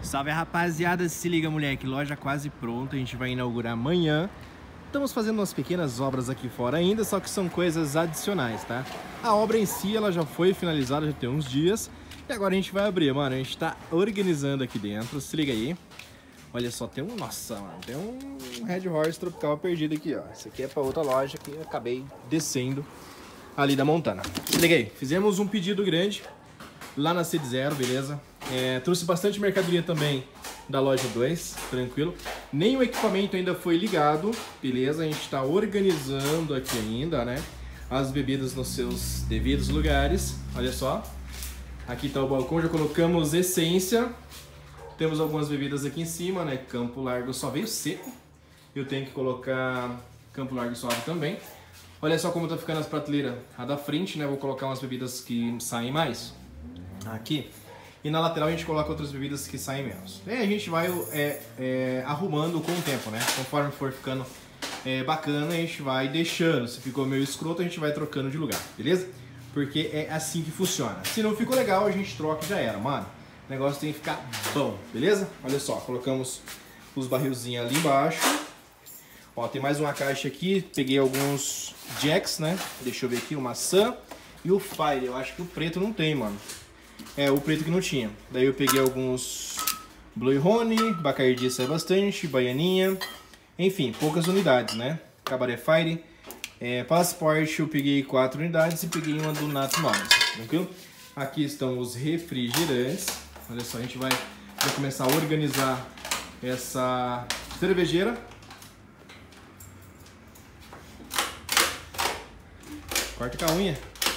Salve, rapaziada, se liga, moleque, loja quase pronta, a gente vai inaugurar amanhã. Estamos fazendo umas pequenas obras aqui fora ainda, só que são coisas adicionais, tá? A obra em si, ela já foi finalizada, já tem uns dias. E agora a gente vai abrir, mano, a gente tá organizando aqui dentro, se liga aí. Olha só, tem um, nossa, mano, tem um Red Horse tropical perdido aqui, ó. Esse aqui é pra outra loja que eu acabei descendo ali da Montana. Se liga aí, fizemos um pedido grande lá na Cid Zero, beleza? Trouxe bastante mercadoria também da loja 2, tranquilo. Nem o equipamento ainda foi ligado, beleza? A gente tá organizando aqui ainda, né? As bebidas nos seus devidos lugares, olha só. Aqui tá o balcão, já colocamos essência. Temos algumas bebidas aqui em cima, né? Campo Largo só veio seco. Eu tenho que colocar Campo Largo suave também. Olha só como tá ficando as prateleiras. A da frente, né? Vou colocar umas bebidas que saem mais aqui. E na lateral a gente coloca outras bebidas que saem menos. E a gente vai arrumando com o tempo, né? Conforme for ficando bacana, a gente vai deixando. Se ficou meio escroto, a gente vai trocando de lugar, beleza? Porque é assim que funciona. Se não ficou legal, a gente troca e já era, mano. O negócio tem que ficar bom, beleza? Olha só, colocamos os barrilzinhos ali embaixo. Ó, tem mais uma caixa aqui. Peguei alguns jacks, né? Deixa eu ver aqui, o maçã e o Fire. Eu acho que o preto não tem, mano. O preto que não tinha. Daí eu peguei alguns Blue Honey, Bacardi sai bastante, Baianinha. Enfim, poucas unidades, né? Cabaré Fire. Passport eu peguei 4 unidades e peguei uma do Nato Malls, tranquilo? Aqui estão os refrigerantes. Olha só, a gente vai começar a organizar essa cervejeira. Corta com a unha.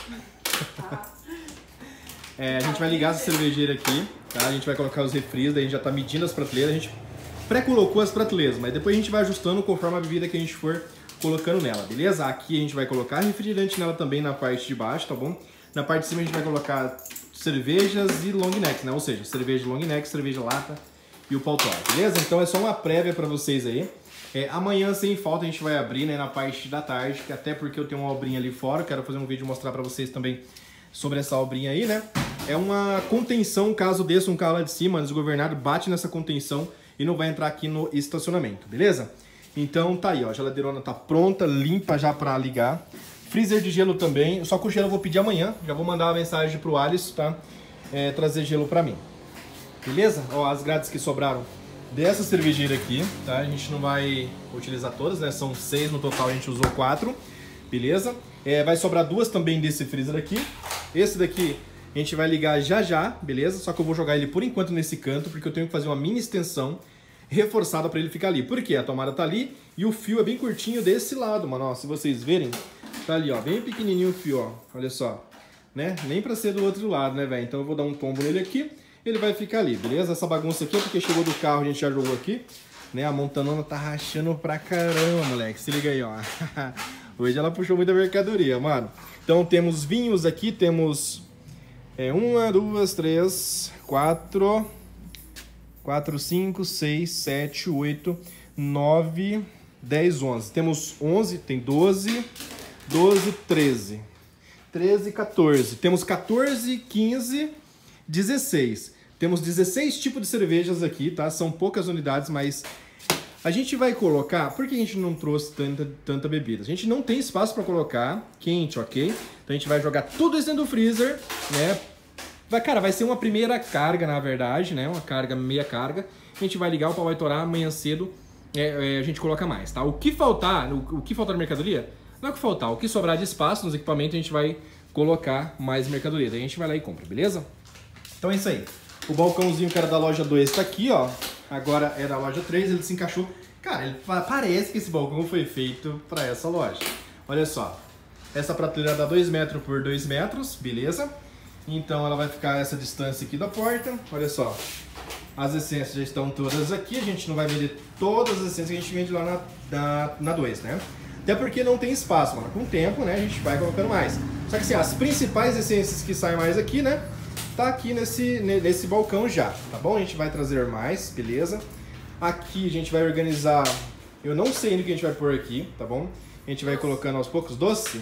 A gente vai ligar essa cervejeira aqui, tá? A gente vai colocar os refris, daí a gente já tá medindo as prateleiras. A gente pré-colocou as prateleiras, mas depois a gente vai ajustando conforme a bebida que a gente for colocando nela, beleza? Aqui a gente vai colocar refrigerante nela também na parte de baixo, tá bom? Na parte de cima a gente vai colocar cervejas e long neck, né? Ou seja, cerveja long neck, cerveja lata e o pautor, beleza? Então é só uma prévia pra vocês aí. Amanhã, sem falta, a gente vai abrir, né, na parte da tarde, até porque eu tenho uma obrinha ali fora, quero fazer um vídeo e mostrar pra vocês também sobre essa obrinha aí, né? É uma contenção, caso desça um carro lá de cima, desgovernado, bate nessa contenção e não vai entrar aqui no estacionamento, beleza? Então tá aí, ó, a geladeirona tá pronta, limpa já pra ligar. Freezer de gelo também, só que o gelo eu vou pedir amanhã, já vou mandar uma mensagem pro Alisson, tá? Trazer gelo pra mim. Beleza? Ó, as grades que sobraram dessa cervejeira aqui, tá? A gente não vai utilizar todas, né? São 6 no total, a gente usou 4, beleza? Vai sobrar 2 também desse freezer aqui. Esse daqui a gente vai ligar já já, beleza? Só que eu vou jogar ele por enquanto nesse canto, porque eu tenho que fazer uma mini extensão reforçada para ele ficar ali. Por quê? A tomada tá ali e o fio é bem curtinho desse lado, mano. Ó, se vocês verem, tá ali, ó, bem pequenininho o fio, ó. Olha só, né? Nem para ser do outro lado, né, velho? Então eu vou dar um tombo nele aqui, ele vai ficar ali, beleza? Essa bagunça aqui é porque chegou do carro, a gente já jogou aqui, né? A Montanona tá rachando pra caramba, moleque. Se liga aí, ó. Hoje ela puxou muita mercadoria, mano. Então temos vinhos aqui, temos 1, 2, 3, 4, 5, 6, 7, 8, 9, 10, 11. Temos 11, tem 12, 13, 14. Temos 14, 15, 16. Temos 16 tipos de cervejas aqui, tá? São poucas unidades, mas a gente vai colocar... Por que a gente não trouxe tanta bebida? A gente não tem espaço para colocar quente, ok? Então a gente vai jogar tudo isso dentro do freezer, né? Cara, vai ser uma primeira carga, na verdade, né? Uma carga, meia carga. A gente vai ligar, o pau vai torar, amanhã cedo a gente coloca mais, tá? O que faltar na mercadoria, não é o que faltar. O que sobrar de espaço nos equipamentos, a gente vai colocar mais mercadoria. Daí a gente vai lá e compra, beleza? Então é isso aí. O balcãozinho que era da loja 2 tá aqui, ó. Agora é da loja 3, ele se encaixou. Cara, parece que esse balcão foi feito pra essa loja. Olha só. Essa prateleira dá 2 metros por 2 metros, beleza? Então ela vai ficar essa distância aqui da porta. Olha só. As essências já estão todas aqui. A gente não vai vender todas as essências que a gente vende lá na 2, né? Até porque não tem espaço, mano. Com o tempo, né, a gente vai colocando mais. Só que assim, as principais essências que saem mais aqui, né, tá aqui nesse balcão já, tá bom? A gente vai trazer mais, beleza? Aqui a gente vai organizar... Eu não sei ainda o que a gente vai pôr aqui, tá bom? A gente vai colocando aos poucos doce.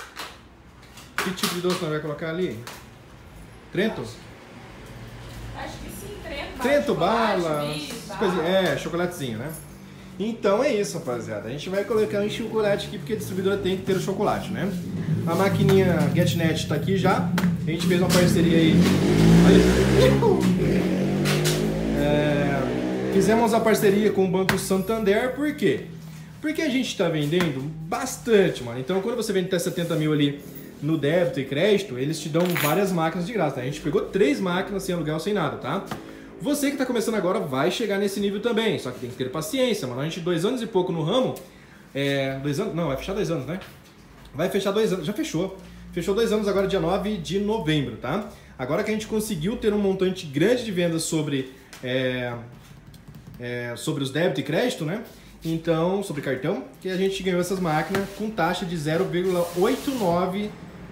Que tipo de doce nós vai colocar ali? Trento? Acho que sim, Trento. Trento Bala, chocolatezinho, né? Então é isso, rapaziada. A gente vai colocar um chocolate aqui porque a distribuidora tem que ter o chocolate, né? A maquininha GetNet tá aqui já. A gente fez uma parceria aí. Fizemos a parceria com o Banco Santander, por quê? Porque a gente tá vendendo bastante, mano. Então quando você vende até 70 mil ali no débito e crédito, eles te dão várias máquinas de graça, tá? A gente pegou 3 máquinas sem aluguel, sem nada, tá? Você que está começando agora vai chegar nesse nível também, só que tem que ter paciência, mano. A gente 2 anos e pouco no ramo, 2 anos, não, vai fechar 2 anos, né? Vai fechar 2 anos, já fechou. Fechou 2 anos agora dia 9 de novembro, tá? Agora que a gente conseguiu ter um montante grande de vendas sobre os débitos e crédito, né? Então, sobre cartão, que a gente ganhou essas máquinas com taxa de 0,89%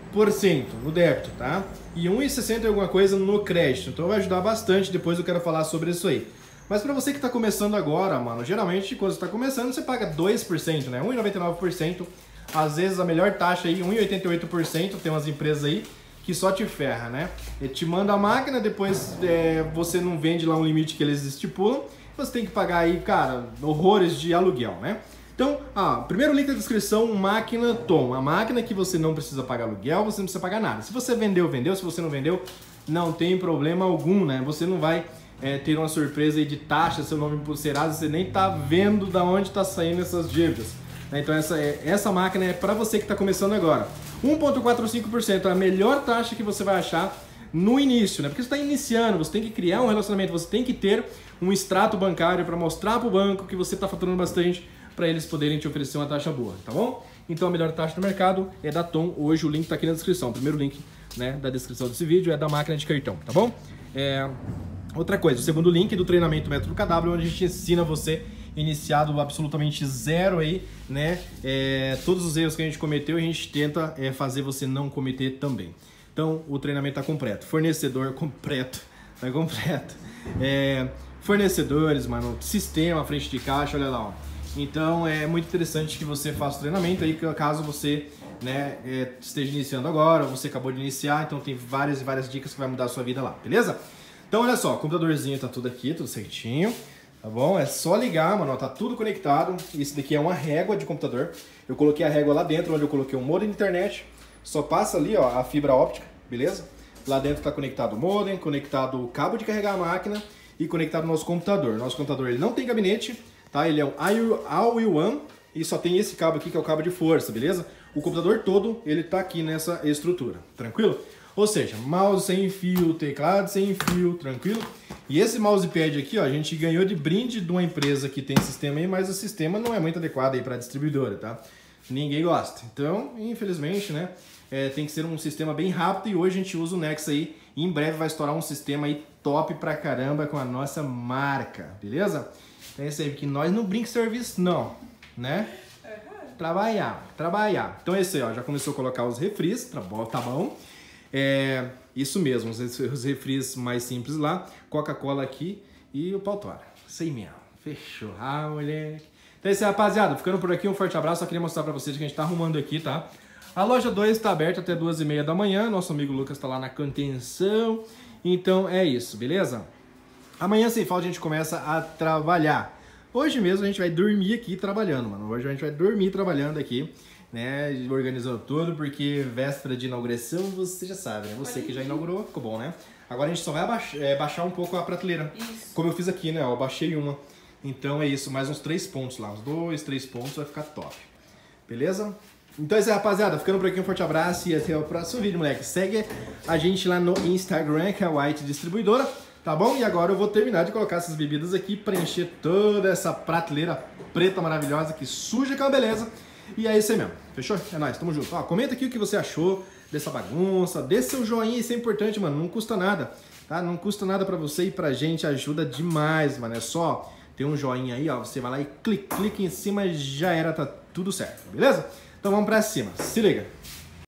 no débito, tá? E 1,60 alguma coisa no crédito. Então vai ajudar bastante, depois eu quero falar sobre isso aí. Mas para você que está começando agora, mano, geralmente quando você está começando você paga 2%, né? 1,99%. Às vezes a melhor taxa aí, 1,88%, tem umas empresas aí que só te ferra, né? Ele te manda a máquina, depois você não vende lá um limite que eles estipulam, você tem que pagar aí, cara, horrores de aluguel, né? Então, primeiro link da descrição, máquina Tom. A máquina que você não precisa pagar aluguel, você não precisa pagar nada. Se você vendeu, vendeu. Se você não vendeu, não tem problema algum, né? Você não vai ter uma surpresa aí de taxa, seu nome impulseirado, você nem tá vendo da onde tá saindo essas dívidas. Então essa máquina é para você que está começando agora. 1,45% é a melhor taxa que você vai achar no início, né? Porque você está iniciando, você tem que criar um relacionamento, você tem que ter um extrato bancário para mostrar para o banco que você está faturando bastante, para eles poderem te oferecer uma taxa boa, tá bom? Então a melhor taxa do mercado é da Tom. Hoje o link está aqui na descrição. O primeiro link, né, da descrição desse vídeo é da máquina de cartão, tá bom? Outra coisa, o segundo link do treinamento Método KW, onde a gente ensina você iniciado absolutamente zero aí, né? Todos os erros que a gente cometeu, a gente tenta fazer você não cometer também. Então o treinamento está completo. Fornecedor completo, tá completo. Fornecedores, mano, sistema, frente de caixa, olha lá, ó. Então é muito interessante que você faça o treinamento aí, caso você, né, esteja iniciando agora, ou você acabou de iniciar, então tem várias e várias dicas que vai mudar a sua vida lá, beleza? Então olha só, o computadorzinho tá tudo aqui, tudo certinho, tá bom? É só ligar, mano, ó, tá tudo conectado. Isso daqui é uma régua de computador. Eu coloquei a régua lá dentro, onde eu coloquei o modem de internet. Só passa ali, ó, a fibra óptica, beleza? Lá dentro tá conectado o modem, conectado o cabo de carregar a máquina e conectado o nosso computador. Nosso computador ele não tem gabinete, tá? Ele é um All-in-One e só tem esse cabo aqui que é o cabo de força, beleza? O computador todo ele tá aqui nessa estrutura, tranquilo? Ou seja, mouse sem fio, teclado sem fio, tranquilo? E esse mousepad aqui, ó, a gente ganhou de brinde de uma empresa que tem sistema aí, mas o sistema não é muito adequado aí para distribuidora, tá? Ninguém gosta. Então, infelizmente, né, tem que ser um sistema bem rápido e hoje a gente usa o Nex aí. E em breve vai estourar um sistema aí top pra caramba com a nossa marca, beleza? Então é isso aí, porque nós não brinca serviço não, né? Trabalhar. Então é isso aí, ó, já começou a colocar os refris, tá bom? Isso mesmo, os refris mais simples lá, Coca-Cola aqui e o pau tora. Isso aí mesmo, fechou. Moleque. Então é isso aí, rapaziada, ficando por aqui, um forte abraço, só queria mostrar pra vocês que a gente tá arrumando aqui, tá? A loja 2 está aberta até 2h30 da manhã, nosso amigo Lucas tá lá na contenção, então é isso, beleza? Amanhã sem falta a gente começa a trabalhar. Hoje mesmo a gente vai dormir aqui trabalhando, mano, hoje a gente vai dormir trabalhando aqui, né, organizando tudo, porque véspera de inauguração, você já sabe, né? Você que já inaugurou, ficou bom, né? Agora a gente só vai baixar um pouco a prateleira. Isso. Como eu fiz aqui, né? Eu baixei uma. Então é isso, mais uns 3 pontos lá, uns 2, 3 pontos, vai ficar top. Beleza? Então é isso aí, rapaziada. Ficando por aqui, um forte abraço e até o próximo vídeo, moleque. Segue a gente lá no Instagram, que é a White Distribuidora, tá bom? E agora eu vou terminar de colocar essas bebidas aqui, preencher toda essa prateleira preta maravilhosa que suja que é uma beleza. E é isso aí mesmo, fechou? É nóis, tamo junto. Ó, comenta aqui o que você achou dessa bagunça, dê seu joinha, isso é importante, mano, não custa nada, tá? Não custa nada pra você e pra gente, ajuda demais, mano, é só ter um joinha aí, ó, você vai lá e clica em cima e já era, tá tudo certo, beleza? Então vamos pra cima, se liga!